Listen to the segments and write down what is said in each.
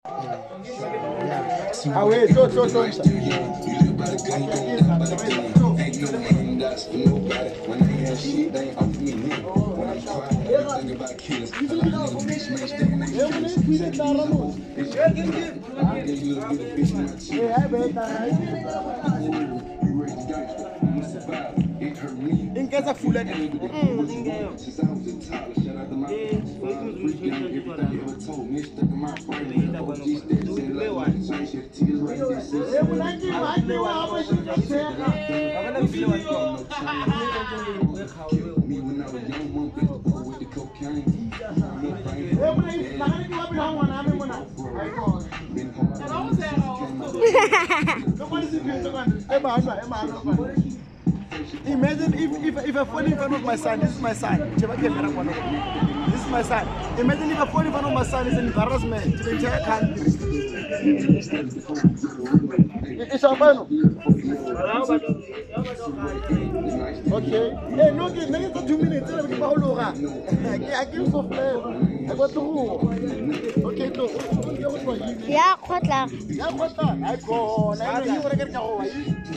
Ah wait, so. In case of full Imagine if I fall in front of my son. This is my son. This is my son. Imagine if I fall in front of my son. It's an embarrassment to the entire country. It's a man. Okay. Hey, no, give me 2 minutes. I give so flavor. I got to move. Okay, go. Yeah, Kotla. Yeah, Kotla. I go. I know you want to get away.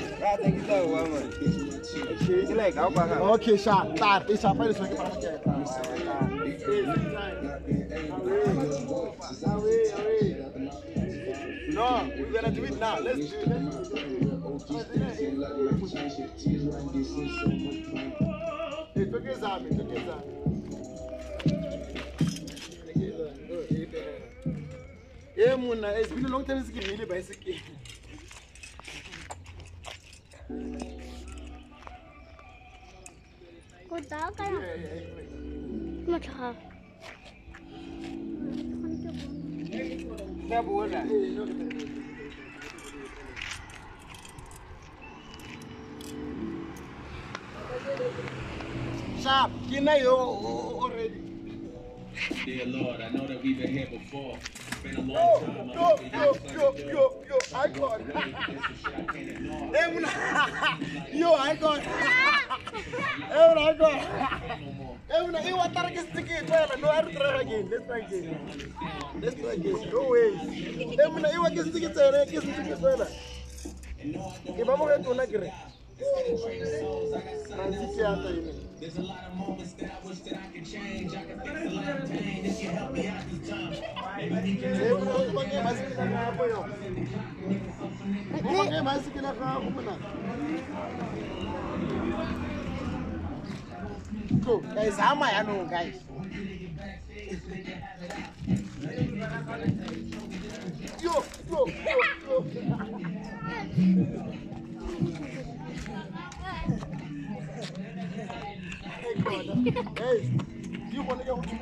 Okay, sharp. Start. It's a fire. No, we're gonna do it now. Let's do it. It's okay, Zami. It's okay, Zami. Yeah, Muna, it's been a long time since you really basically. Good dog. Much hard. Sharp, you know already. Dear Lord, I know that we've been here before. It's been a long time. Yo, I got it. Yo, I got it. You want to ticket? No, I'll try again. Let's try again. No way. You want to ticket? If I'm going to Nagre. There's a lot of moments that I wish that I could change. I can fix a lot of pain if you help me out this time. Go, guys, how am I know, guys? Yo. Hey, you want to go to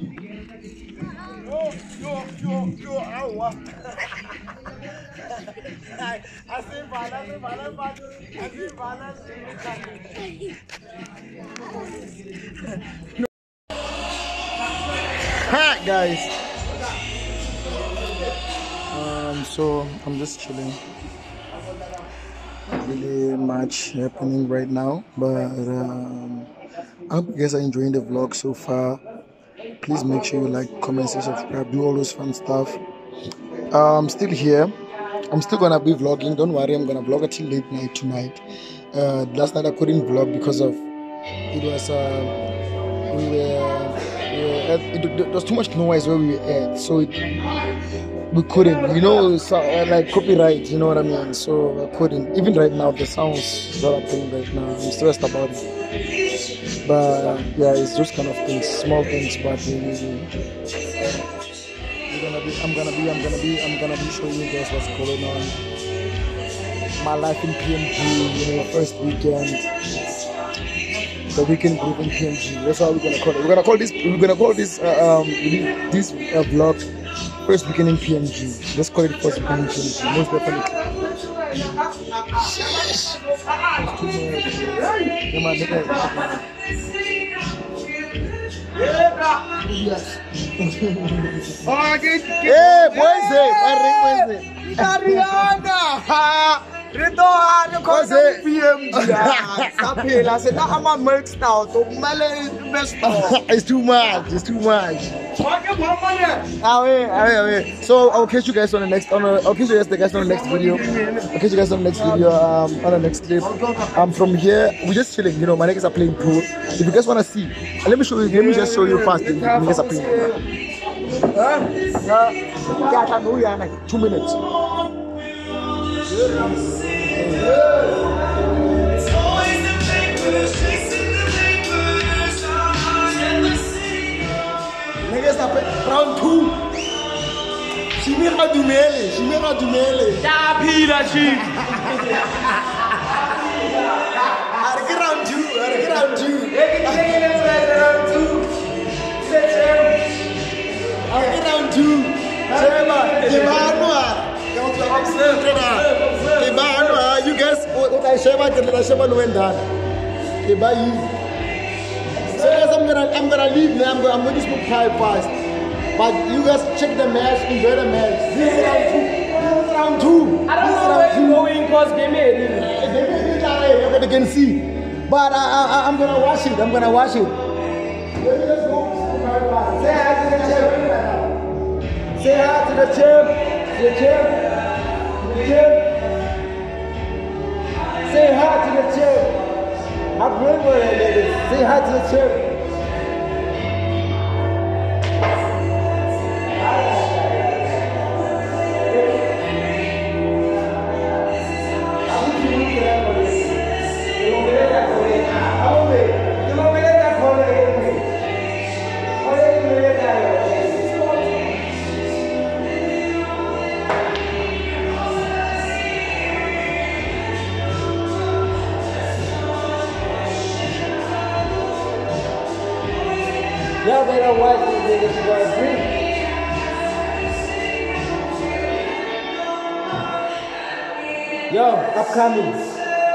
yo, ow. I see balance. Hi guys. So I'm just chilling. Not really much happening right now, but I hope you guys are enjoying the vlog so far. Please make sure you like, comment, and subscribe, do all those fun stuff. I'm still here. I'm still gonna be vlogging. Don't worry, I'm gonna vlog until late night tonight. Last night I couldn't vlog because of it was there was too much noise where we were at, so we couldn't, so, like copyright, you know what I mean. So I couldn't. Even right now, the sounds that I'm playing right now, I'm stressed about it. But yeah, it's just kind of things, small things, but I'm gonna be showing you guys what's going on. My life in PMG, first weekend, the weekend group in PMG. That's how we're gonna call it. We're gonna call this vlog first weekend in PMG. Let's call it first weekend in PMG. Most definitely. Yes. Hey, Wednesday. Ariana. Rito ano ko sa PMG. Sapila sa nakama milk stout. Mali best. It's too much. Away. So I'll catch you guys on the next. I'll catch you guys on the next video. I'll catch you guys on the next video. On the next clip. From here, we're just chilling. You know, my niggas are playing pool. If you guys wanna see, let me show you. Let me just show you fast. The niggas are playing pool. 2 minutes. Niggas are playing round 2. She made her dumele. Da pila chief. I'll get round 2. Round 2. You guys, so guys, I'm gonna leave now. I'm going to smoke 5 fast. But you guys check the match, enjoy the match. This is round 2. I don't know where you're going because game they can see. But I'm gonna watch it. Let me just go. Say hi to the champ. Say hi to the champ. Say hi to the champ. I'm going for it, ladies. Say hi to the champ. Y'all better watch this video if you guys drink. Yo, upcoming.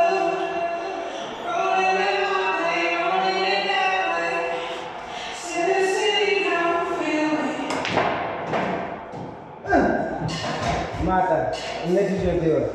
Mata, let's do your deal.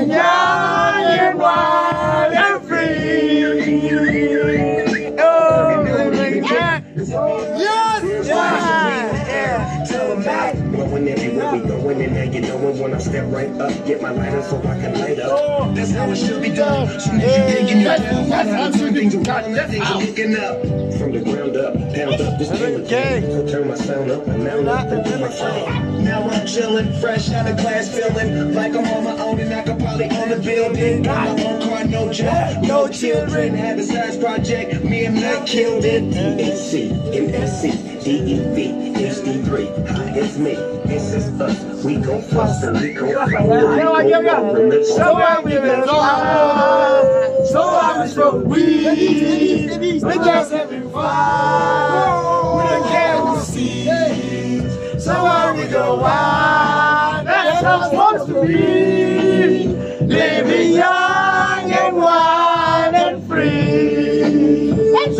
living young and wild and free. Oh, living young. Yes, Going everywhere we going, and now you know when I step right up, get my lighter so I can light up. That's how it should be done. Soon as you digging up, some things are rolling, things are looking up. From the ground up, pound up this game. So turn my sound up and mount up and do my song. Now I'm chilling, fresh out of class, feeling like I'm on my own and I could probably own a building. Got my own car, no job, no children. Had a science project, me and Matt killed it. NC, MSC, DEV, HD3, hi, it's me. This is us. We gon' fuss and we gon' fight. So I we been wild. So I was from weed. We just having fun. We don't care who sees. So I we go wild. That's how it's supposed to be. Living young and wild and free.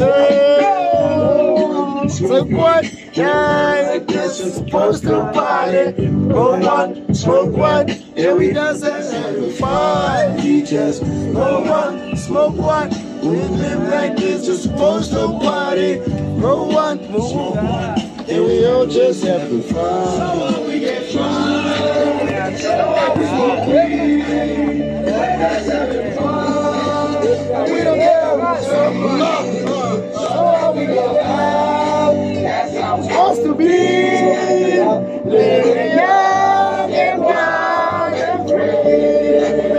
So what? Yeah, it's supposed to party. Roll one, smoke one, yeah, we dance and have fun. We just roll one, smoke one. We live like this, you're supposed to party. Roll one, smoke one, and we all just having fun. So we get drunk, so we smoke weed, that's having fun. We don't care about some so we go out. That's how it's supposed to be. Living young and wild and free.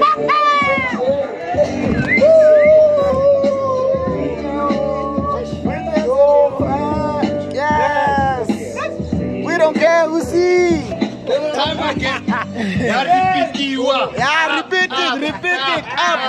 Yes. We don't care who sees. Time again. Repeat it. Up.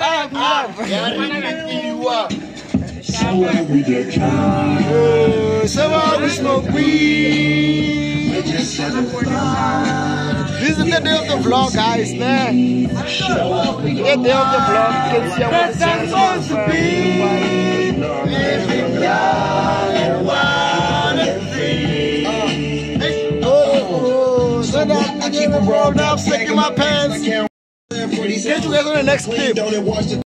So we get drunk. So we smoke weed. We're just having fun. This is the day of the vlog, guys, man. The day of the vlog. You can see what it's supposed to be. Living young and wild and free. So that I keep a roll now, sticking my pants. Catch you guys on the next clip.